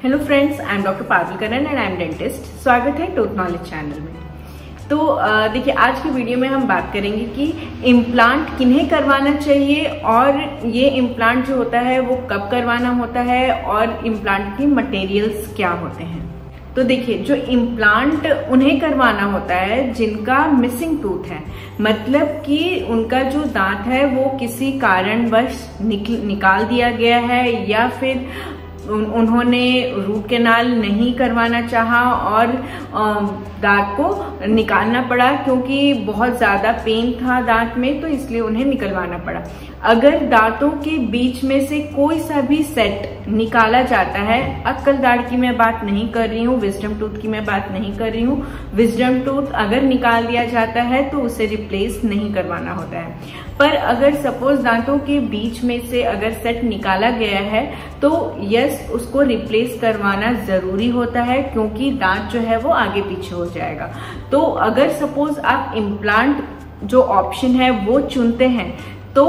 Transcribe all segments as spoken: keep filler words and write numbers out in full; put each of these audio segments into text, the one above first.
Hello friends, I am doctor Parul Karan and I am dentist. स्वागत है tooth knowledge channel में। तो देखिए, आज की वीडियो में हम बात करेंगे कि इम्प्लांट किन्हें करवाना चाहिए और ये इम्प्लांट जो होता है वो कब करवाना होता है और इम्प्लांट की मटेरियल्स क्या होते हैं। तो देखिए, जो इम्प्लांट उन्हें करवाना होता है जिनका मिसिंग टूथ है, मतलब कि उनका जो दांत है वो किसी कारणवश निकाल दिया गया है या फिर उन, उन्होंने रूट कैनाल नहीं करवाना चाहा और दांत को निकालना पड़ा क्योंकि बहुत ज्यादा पेन था दांत में, तो इसलिए उन्हें निकलवाना पड़ा। अगर दांतों के बीच में से कोई सा भी सेट निकाला जाता है, अक्कल दाढ़ की मैं बात नहीं कर रही हूँ, विजडम टूथ की मैं बात नहीं कर रही हूँ, विजडम टूथ अगर निकाल दिया जाता है तो उसे रिप्लेस नहीं करवाना होता है। पर अगर सपोज दांतों के बीच में से अगर सेट निकाला गया है तो यस, उसको रिप्लेस करवाना जरूरी होता है क्योंकि दांत जो है वो आगे पीछे हो जाएगा। तो अगर सपोज आप इम्प्लांट जो ऑप्शन है वो चुनते हैं तो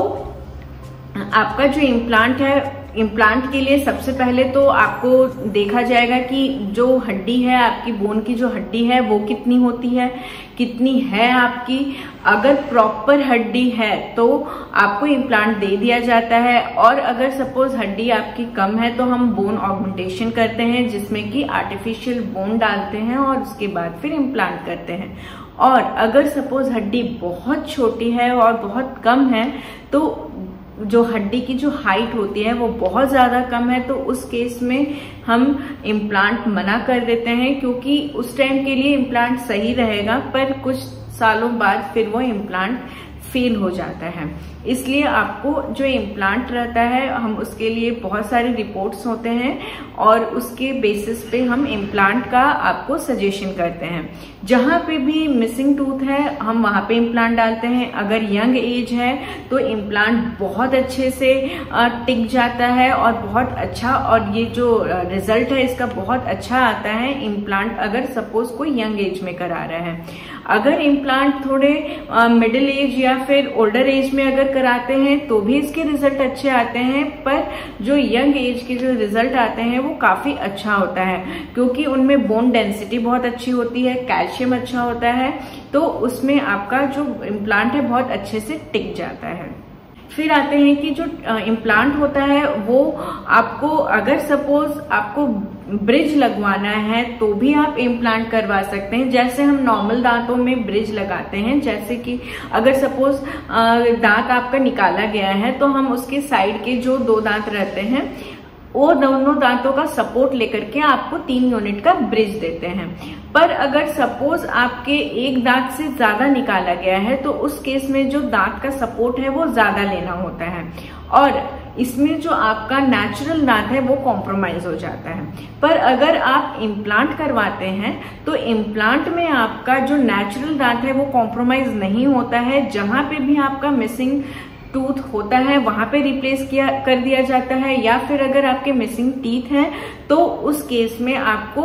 आपका जो इम्प्लांट है, इम्प्लांट के लिए सबसे पहले तो आपको देखा जाएगा कि जो हड्डी है, आपकी बोन की जो हड्डी है वो कितनी होती है, कितनी है आपकी। अगर प्रॉपर हड्डी है तो आपको इम्प्लांट दे दिया जाता है, और अगर सपोज हड्डी आपकी कम है तो हम बोन ऑगमेंटेशन करते हैं जिसमें कि आर्टिफिशियल बोन डालते हैं और उसके बाद फिर इम्प्लांट करते हैं। और अगर सपोज हड्डी बहुत छोटी है और बहुत कम है तो जो हड्डी की जो हाइट होती है वो बहुत ज्यादा कम है, तो उस केस में हम इम्प्लांट मना कर देते हैं क्योंकि उस टाइम के लिए इम्प्लांट सही रहेगा पर कुछ सालों बाद फिर वो इम्प्लांट फेल हो जाता है। इसलिए आपको जो इम्प्लांट रहता है, हम उसके लिए बहुत सारे रिपोर्ट्स होते हैं और उसके बेसिस पे हम इम्प्लांट का आपको सजेशन करते हैं। जहां पे भी मिसिंग टूथ है हम वहां पे इम्प्लांट डालते हैं। अगर यंग एज है तो इम्प्लांट बहुत अच्छे से टिक जाता है और बहुत अच्छा, और ये जो रिजल्ट है इसका बहुत अच्छा आता है इम्प्लांट अगर सपोज कोई यंग एज में करा रहा है। अगर इम्प्लांट थोड़े मिडिल एज या फिर ओल्डर एज में अगर कराते हैं तो भी इसके रिजल्ट अच्छे आते हैं, पर जो यंग एज के जो रिजल्ट आते हैं वो काफी अच्छा होता है क्योंकि उनमें बोन डेंसिटी बहुत अच्छी होती है, कैल्शियम अच्छा होता है, तो उसमें आपका जो इम्प्लांट है बहुत अच्छे से टिक जाता है। फिर आते हैं कि जो इम्प्लांट होता है वो आपको अगर सपोज आपको ब्रिज लगवाना है तो भी आप इम्प्लांट करवा सकते हैं। जैसे हम नॉर्मल दांतों में ब्रिज लगाते हैं, जैसे कि अगर सपोज दांत आपका निकाला गया है तो हम उसके साइड के जो दो दांत रहते हैं वो दोनों दांतों का सपोर्ट लेकर के आपको तीन यूनिट का ब्रिज देते हैं। पर अगर सपोज आपके एक दांत से ज्यादा निकाला गया है तो उस केस में जो दांत का सपोर्ट है वो ज्यादा लेना होता है और इसमें जो आपका नेचुरल दांत है वो कॉम्प्रोमाइज हो जाता है। पर अगर आप इम्प्लांट करवाते हैं तो इम्प्लांट में आपका जो नेचुरल दांत है वो कॉम्प्रोमाइज नहीं होता है। जहां पे भी आपका मिसिंग टूथ होता है वहां पे रिप्लेस किया कर दिया जाता है, या फिर अगर आपके मिसिंग टीथ हैं तो उस केस में आपको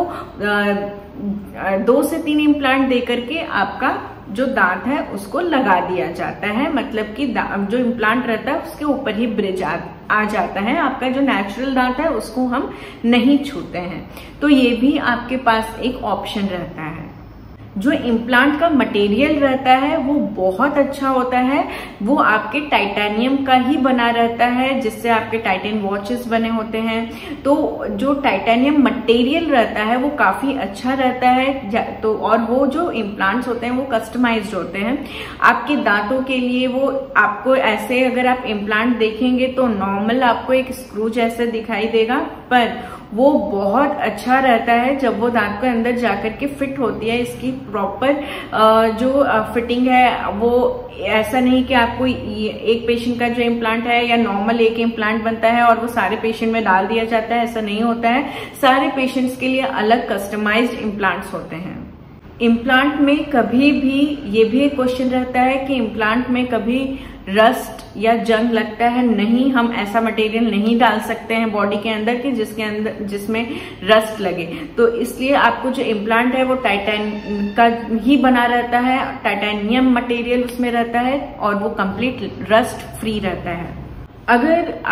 आ, दो से तीन इम्प्लांट दे करके आपका जो दांत है उसको लगा दिया जाता है। मतलब कि जो इम्प्लांट रहता है उसके ऊपर ही ब्रिज आ, आ जाता है, आपका जो नेचुरल दांत है उसको हम नहीं छूते हैं। तो ये भी आपके पास एक ऑप्शन रहता है। जो इम्प्लांट का मटेरियल रहता है वो बहुत अच्छा होता है, वो आपके टाइटेनियम का ही बना रहता है जिससे आपके टाइटेन वॉचेस बने होते हैं। तो जो टाइटेनियम मटेरियल रहता है वो काफी अच्छा रहता है। तो और वो जो इम्प्लांट्स होते हैं वो कस्टमाइज्ड होते हैं आपके दांतों के लिए। वो आपको ऐसे अगर आप इम्प्लांट देखेंगे तो नॉर्मल आपको एक स्क्रू जैसे दिखाई देगा, पर वो बहुत अच्छा रहता है जब वो दांत के अंदर जाकर के फिट होती है। इसकी प्रॉपर जो फिटिंग है वो ऐसा नहीं कि आपको एक पेशेंट का जो इम्प्लांट है या नॉर्मल एक इम्प्लांट बनता है और वो सारे पेशेंट में डाल दिया जाता है, ऐसा नहीं होता है। सारे पेशेंट्स के लिए अलग कस्टमाइज्ड इम्प्लांट्स होते हैं। इम्प्लांट में कभी भी ये भी एक क्वेश्चन रहता है कि इम्प्लांट में कभी रस्ट या जंग लगता है। नहीं, हम ऐसा मटेरियल नहीं डाल सकते हैं बॉडी के अंदर कि जिसके अंदर जिसमें रस्ट लगे। तो इसलिए आपको जो इम्प्लांट है वो टाइटेन का ही बना रहता है, टाइटेनियम मटेरियल उसमें रहता है और वो कंप्लीट रस्ट फ्री रहता है। अगर आप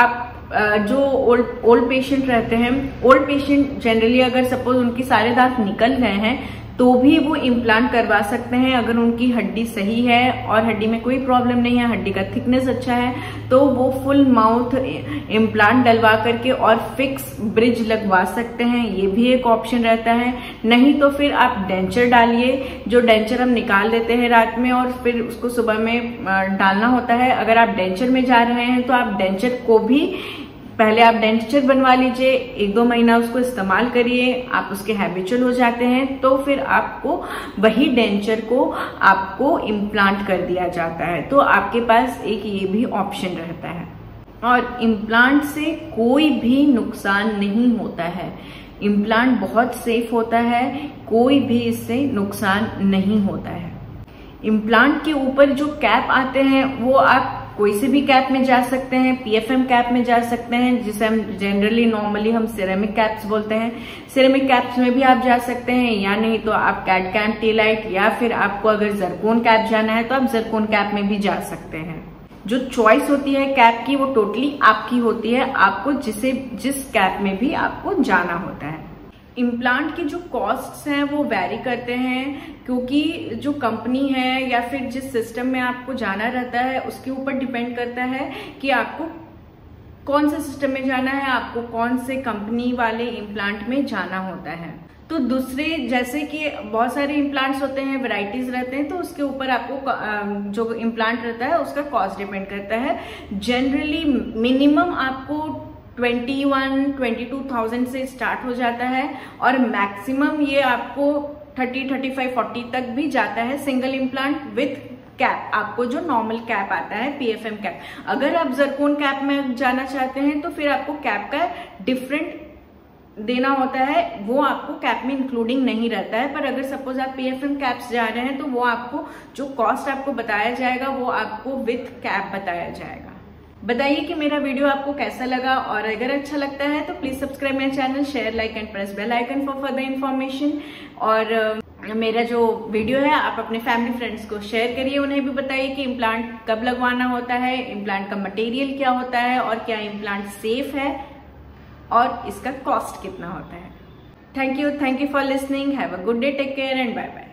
जो ओल्ड ओल्ड पेशेंट रहते हैं, ओल्ड पेशेंट जनरली अगर सपोज उनके सारे दांत निकल गए हैं तो भी वो इम्प्लांट करवा सकते हैं अगर उनकी हड्डी सही है और हड्डी में कोई प्रॉब्लम नहीं है, हड्डी का थिकनेस अच्छा है, तो वो फुल माउथ इम्प्लांट डलवा करके और फिक्स ब्रिज लगवा सकते हैं। ये भी एक ऑप्शन रहता है। नहीं तो फिर आप डेंचर डालिए, जो डेंचर हम निकाल देते हैं रात में और फिर उसको सुबह में डालना होता है। अगर आप डेंचर में जा रहे हैं तो आप डेंचर को भी पहले आप डेंचर बनवा लीजिए, एक दो महीना उसको इस्तेमाल करिए, आप उसके हैबिचुअल हो जाते हैं तो फिर आपको वही डेंचर को आपको इम्प्लांट कर दिया जाता है। तो आपके पास एक ये भी ऑप्शन रहता है। और इम्प्लांट से कोई भी नुकसान नहीं होता है, इम्प्लांट बहुत सेफ होता है, कोई भी इससे नुकसान नहीं होता है। इम्प्लांट के ऊपर जो कैप आते हैं वो आप कोई से भी कैप में जा सकते हैं, पीएफएम कैप में जा सकते हैं, जिसे हम जनरली नॉर्मली हम सिरेमिक कैप्स बोलते हैं। सिरेमिक कैप्स में भी आप जा सकते हैं, या नहीं तो आप कैड कैम टेलाइट, या फिर आपको अगर जरकोन कैप जाना है तो आप जरकोन कैप में भी जा सकते हैं। जो चॉइस होती है कैप की वो टोटली आपकी होती है, आपको जिसे जिस कैप में भी आपको जाना होता है। इम्प्लांट की जो कॉस्ट्स हैं वो वैरी करते हैं, क्योंकि जो कंपनी है या फिर जिस सिस्टम में आपको जाना रहता है उसके ऊपर डिपेंड करता है कि आपको कौन से सिस्टम में जाना है, आपको कौन से कंपनी वाले इम्प्लांट में जाना होता है। तो दूसरे जैसे कि बहुत सारे इम्प्लांट्स होते हैं, वैरायटीज रहते हैं, तो उसके ऊपर आपको जो इम्प्लांट रहता है उसका कॉस्ट डिपेंड करता है। जनरली मिनिमम आपको twenty one twenty two thousand से स्टार्ट हो जाता है और मैक्सिमम ये आपको थर्टी थर्टी फाइव फोर्टी तक भी जाता है सिंगल इम्प्लांट विथ कैप। आपको जो नॉर्मल कैप आता है पीएफएम कैप, अगर आप जरकोन कैप में जाना चाहते हैं तो फिर आपको कैप का डिफरेंट देना होता है, वो आपको कैप में इंक्लूडिंग नहीं रहता है। पर अगर सपोज आप पीएफएम कैप्स जा रहे हैं तो वो आपको जो कॉस्ट आपको बताया जाएगा वो आपको विथ कैप बताया जाएगा। बताइए कि मेरा वीडियो आपको कैसा लगा, और अगर अच्छा लगता है तो please subscribe my channel, share, like and press bell icon for further information. और मेरा जो वीडियो है आप अपने फैमिली फ्रेंड्स को शेयर करिए, उन्हें भी बताइए कि इम्प्लांट कब लगवाना होता है, इम्प्लांट का मटेरियल क्या होता है और क्या इम्प्लांट सेफ है और इसका कॉस्ट कितना होता है। Thank you thank you for listening. Have a good day, take care and bye bye.